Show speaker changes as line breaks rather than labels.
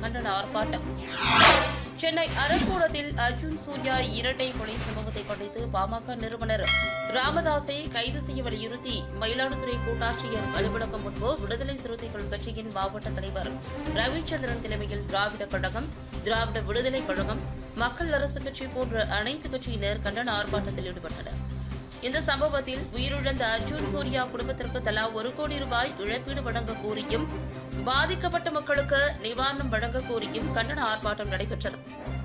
கண்டன ஆர்ப்பாட்டம். சென்னை அரக்கோணத்தில் அர்ஜுன் சூர்யா இரட்டை கொலை சம்பவத்தை கண்டித்து பாமக நிறுவனர் ராமதாஸை கைது செய்ய வலியுறுத்தி மயிலாடுதுறை கூட்டாட்சியர் அலுவலகம் முன்பு விடுதலை சிறுத்தைகள் கட்சியின் மாவட்ட தலைவர் ரவிச்சந்திரன் தலைமையில் திராவிட கழகம், திராவிட விடுதலை கழகம், மக்கள் அரசு கட்சி போன்ற அனைத்து கட்சியினர் கண்டன ஆர்ப்பாட்டத்தில் ஈடுபட்டனர். இந்த சம்பவத்தில் உயிரிழந்த அர்ஜுன் சூர்யா குடும்பத்திற்கு தலா 1 கோடி ரூபாய் இழப்பீடு வழங்க கோரியும், பாதிக்கப்பட்ட மக்களுக்கு நிவாரணம் வழங்க கோரியும் கண்டன ஆர்ப்பாட்டம் நடைபெற்றது.